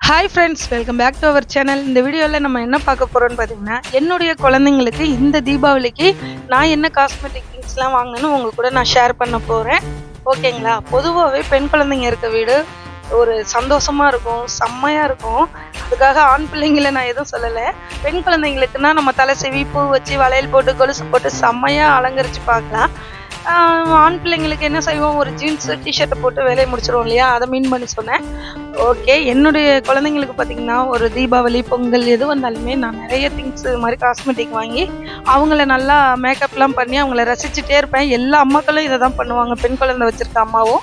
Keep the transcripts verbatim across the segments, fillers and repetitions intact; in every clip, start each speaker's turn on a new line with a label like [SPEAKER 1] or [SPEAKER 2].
[SPEAKER 1] Hi friends, welcome back to our channel. இந்த வீடியோல நம்ம என்ன பார்க்க போறோம்னு பாத்தீங்கன்னா என்னுடைய குழந்தைகளுக்கு இந்த தீபாவளிக்கு நான் என்ன காஸ்மெட்டிக் திங்ஸ்லாம் வாங்குனேன்னு உங்க கூட நான் ஷேர் பண்ண போறேன். ஓகேங்களா? பொதுவாவே பெண் குழந்தைங்க இருக்க வீடு ஒரு சந்தோஷமா இருக்கும், செம்மையா இருக்கும். அதுக்காக ஆண் பிள்ளைங்களை நான் எதுவும் சொல்லலை. பெண் குழந்தைங்களுக்குன்னா நம்ம தலை செவி பூ வச்சு வளையல் போட்டு கொலுசு போட்டு செம்மையா அலங்கரிச்சு பார்க்கலாம். ஆண் பிள்ளைங்களுக்கு என்ன செய்வோம், ஒரு ஜீன்ஸ் டிஷர்ட்டை போட்டு வேலையை முடிச்சிடுவோம் இல்லையா, அதை மீன் பண்ணி சொன்னேன். ஓகே, என்னுடைய குழந்தைங்களுக்கு பார்த்தீங்கன்னா ஒரு தீபாவளி பொங்கல் எது வந்தாலுமே நான் நிறைய திங்ஸ் இது மாதிரி காஸ்மெட்டிக் வாங்கி அவங்கள நல்லா மேக்கப்லாம் பண்ணி அவங்கள ரசிச்சுட்டே இருப்பேன். எல்லா அம்மாக்களும் இதை தான் பண்ணுவாங்க, பெண் குழந்தை வச்சுருக்க அம்மாவும்.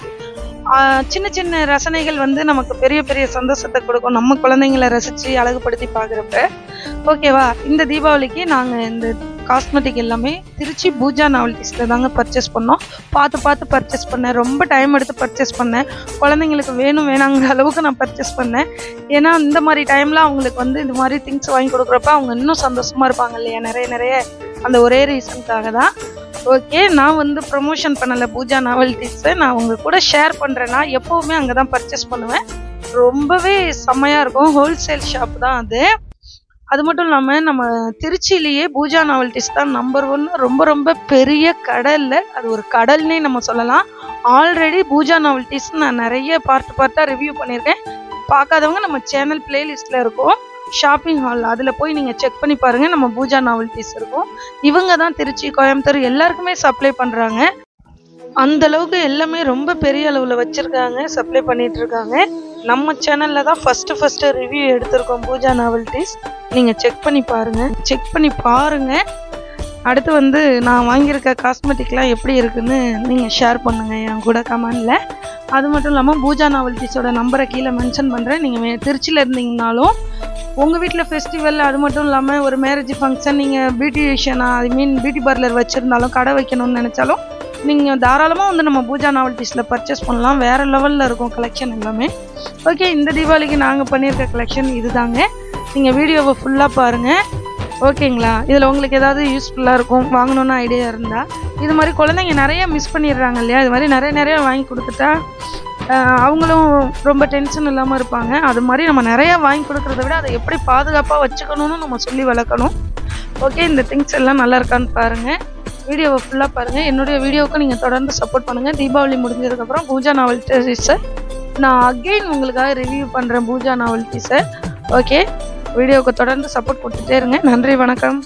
[SPEAKER 1] சின்ன சின்ன ரசனைகள் வந்து நமக்கு பெரிய பெரிய சந்தோஷத்தை கொடுக்கும், நம்ம குழந்தைங்களை ரசித்து அழகுபடுத்தி பார்க்குறப்ப. ஓகேவா? இந்த தீபாவளிக்கு நாங்கள் இந்த காஸ்மெட்டிக் எல்லாமே திருச்சி பூஜா நாவல்டிஸில் தாங்க பர்ச்சேஸ் பண்ணோம். பார்த்து பார்த்து பர்ச்சேஸ் பண்ணேன், ரொம்ப டைம் எடுத்து பர்ச்சேஸ் பண்ணேன். குழந்தைங்களுக்கு வேணும் வேணாங்கிற அளவுக்கு நான் பர்ச்சேஸ் பண்ணேன். ஏன்னா இந்த மாதிரி டைமில் அவங்களுக்கு வந்து இந்த மாதிரி திங்ஸ் வாங்கி கொடுக்குறப்ப அவங்க இன்னும் சந்தோஷமாக இருப்பாங்க இல்லையா, நிறைய நிறைய. அந்த ஒரே ரீசனுக்காக தான். ஓகே, நான் வந்து ப்ரொமோஷன் பண்ணலை பூஜா நாவல்டிஸை, நான் உங்கள் கூட ஷேர் பண்ணுறேன்னா எப்போவுமே அங்கே தான் பர்ச்சேஸ் பண்ணுவேன். ரொம்பவே செம்மையாக இருக்கும், ஹோல்சேல் ஷாப் தான் அது. அது மட்டும் இல்லாமல் நம்ம திருச்சியிலேயே பூஜா நாவல்டிஸ் தான் நம்பர் ஒன், ரொம்ப ரொம்ப பெரிய கடலில், அது ஒரு கடல்னே நம்ம சொல்லலாம். ஆல்ரெடி பூஜா நாவல்டிஸ் நான் நிறைய பார்ட் பார்ட்டாக ரிவ்யூ பண்ணியிருக்கேன். பார்க்காதவங்க நம்ம சேனல் பிளேலிஸ்ட்டில் இருக்கும், ஷாப்பிங் ஹால், அதில் போய் நீங்கள் செக் பண்ணி பாருங்கள். நம்ம பூஜா நாவல்டிஸ் இருக்கும். இவங்க தான் திருச்சி கோயம்புத்தூர் எல்லாருக்குமே சப்ளை பண்ணுறாங்க. அந்தளவுக்கு எல்லாமே ரொம்ப பெரிய அளவில் வச்சுருக்காங்க, சப்ளை பண்ணிகிட்ருக்காங்க. நம்ம சேனலில் தான் ஃபஸ்ட்டு ஃபஸ்ட்டு ரிவ்யூ எடுத்திருக்கோம் பூஜா நாவல்டிஸ். நீங்கள் செக் பண்ணி பாருங்கள், செக் பண்ணி பாருங்கள். அடுத்து வந்து நான் வாங்கியிருக்க காஸ்மெட்டிக்லாம் எப்படி இருக்குன்னு நீங்கள் ஷேர் பண்ணுங்கள் என் கூட கமெண்டில். அது மட்டும் இல்லாமல் பூஜா நாவல்டிஸோட நம்பரை கீழே மென்ஷன் பண்ணுறேன். நீங்கள் திருச்சியில் இருந்தீங்கனாலும் உங்கள் வீட்டில் ஃபெஸ்டிவல், அது மட்டும் இல்லாமல் ஒரு மேரேஜ் ஃபங்க்ஷன், நீங்கள் பியூட்டிஷியனாக ஐ மீன் பியூட்டி பார்லர் வச்சுருந்தாலும், கடை வைக்கணும்னு நினச்சாலும் நீங்கள் தாராளமாக வந்து நம்ம பூஜா நாவல்டிஸில் பர்ச்சேஸ் பண்ணலாம். வேறு லெவலில் இருக்கும் கலெக்ஷன் எல்லாமே. ஓகே, இந்த தீபாவளிக்கு நாங்கள் பண்ணியிருக்க கலெக்ஷன் இது தாங்க. நீங்கள் வீடியோவை ஃபுல்லாக பாருங்கள். ஓகேங்களா? இதில் உங்களுக்கு ஏதாவது யூஸ்ஃபுல்லாக இருக்கும், வாங்கணுன்னு ஐடியா இருந்தால். இது மாதிரி குழந்தைங்க நிறைய மிஸ் பண்ணிடுறாங்க இல்லையா, இது மாதிரி நிறைய நிறைய வாங்கி கொடுத்துட்டா அவங்களும் ரொம்ப டென்ஷன் இல்லாமல் இருப்பாங்க. அது மாதிரி நம்ம நிறையா வாங்கி கொடுக்குறத விட அதை எப்படி பாதுகாப்பாக வச்சுக்கணும்னு நம்ம சொல்லி வளர்க்கணும். ஓகே, இந்த திங்ஸ் எல்லாம் நல்லா இருக்கான்னு பாருங்கள், வீடியோவை ஃபுல்லாக பாருங்கள். என்னுடைய வீடியோவுக்கு நீங்கள் தொடர்ந்து சப்போர்ட் பண்ணுங்கள். தீபாவளி முடிஞ்சதுக்கப்புறம் பூஜா நாவல்டிஸை நான் அகெயின் உங்களுக்காக ரிவ்யூ பண்ணுறேன், பூஜா நாவல்டிஸை. ஓகே, வீடியோவுக்கு தொடர்ந்து சப்போர்ட் கொடுத்துட்டே இருங்க. நன்றி, வணக்கம்.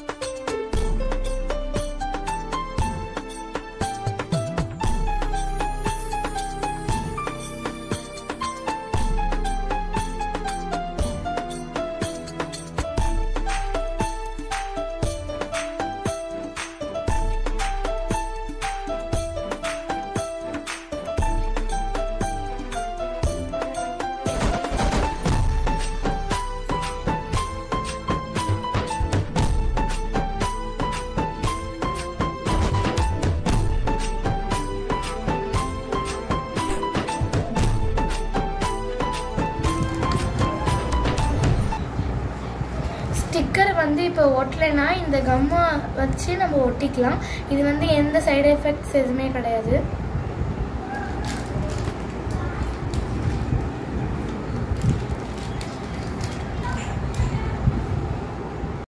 [SPEAKER 2] ஸ்டிக்கர் வந்து இப்போ ஒட்டலைன்னா இந்த கம்மா வச்சு நம்ம ஒட்டிக்கலாம். இது வந்து எந்த சைடு எஃபெக்ட்ஸ் எதுவுமே கிடையாது.